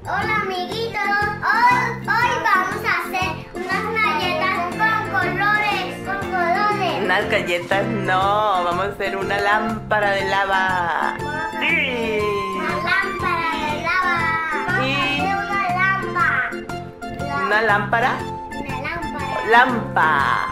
Hola amiguitos, hoy vamos a hacer unas galletas con colores. Unas galletas no, vamos a hacer una lámpara de lava. Sí. Una lámpara de lava. Vamos a hacer una lámpara. ¿Una lámpara? Una lámpara. Lámpara.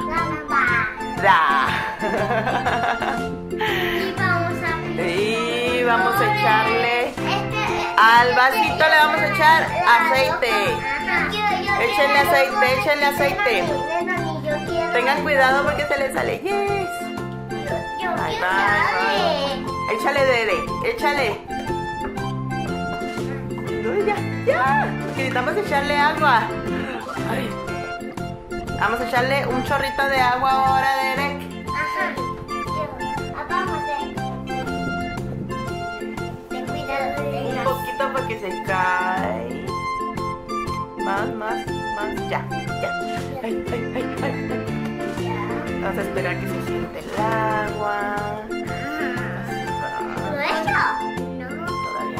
Y vamos a echarle al vasito, le vamos a echar aceite. Échenle aceite. Tengan cuidado porque se les sale. Yes. Ahí va. Échale, Dede, échale. No, ya. Necesitamos echarle agua. Ay. Vamos a echarle un chorrito de agua ahora, Derek. Un poquito porque se cae. Más. Ya. Ay. Vamos a esperar que se siente el agua. Todavía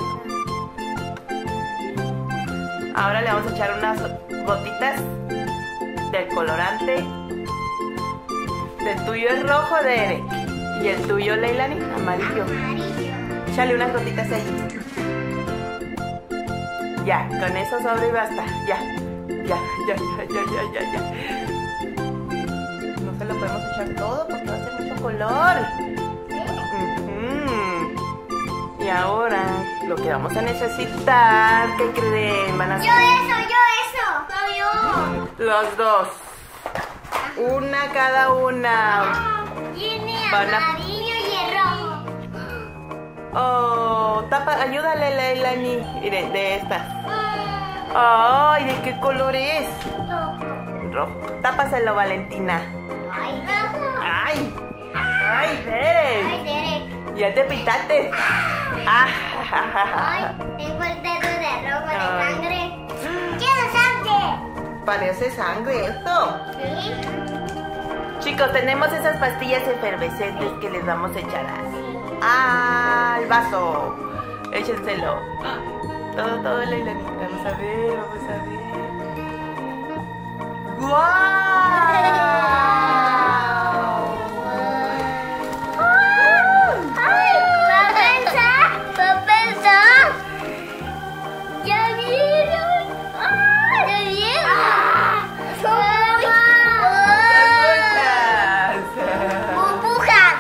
no. Ahora le vamos a echar unas gotitas del colorante. El tuyo es rojo, Derek. Y el tuyo, Leilani, amarillo. Échale unas gotitas ahí. Ya, con eso sobra y basta. Ya. No se lo podemos echar todo porque va a hacer mucho color. Y ahora lo que vamos a necesitar, ¿qué creen? Van a ser... Yo eso. Soy yo. Los dos. Una cada una. Tiene Van a... amarillo y el rojo. Oh, ayúdale, Leilani. Miren, de estas. Ay, ¿de qué color es? Rojo. Tápaselo, Valentina. Ay, Derek. Ya te pintaste. Tengo el dedo de rojo de sangre. ¡Quiero sangre! Parece sangre esto. ¿Sí? Chicos, tenemos esas pastillas efervescentes que les vamos a echar al vaso. Échenselo. Todo, Leilani. Vamos a ver. ¡Guau! ¿Ya vieron? ¿Ya vieron? ¡Burbujas!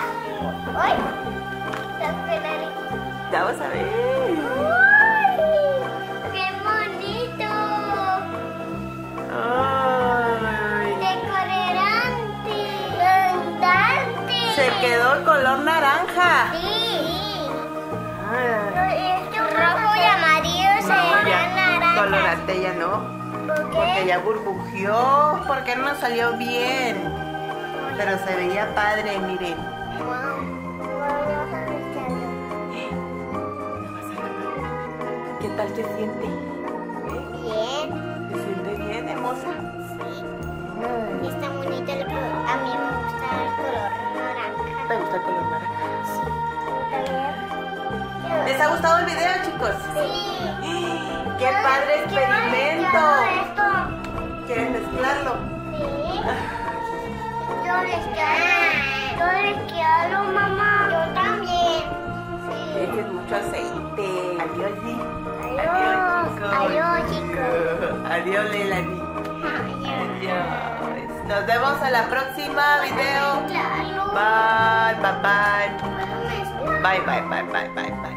Vamos a ver. ¡Qué bonito! Ay. ¡Colorante! Se quedó el color naranja. Sí. Ay. Rojo y amarillo se verán naranjas. Colorante ya no. ¿Por Porque qué? ya burbujeó. Porque no nos salió bien. Pero se veía padre, miren. ¿Qué tal te siente? Bien. ¿Te siente bien, hermosa? Sí. Está bonito. A mí me gusta el color naranja. ¿Te gusta el color naranja? Sí. ¿Les ha gustado el video, chicos? Sí. ¡Qué padre experimento! ¿Quieren mezclarlo? Sí. Yo les quiero, mamá. Yo también. Sí. Echen mucho aceite. Adiós, G. Adiós, chicos. Adiós, Leilani. Adiós. Nos vemos a la próxima video. Claro. Bye. Bueno, Bye.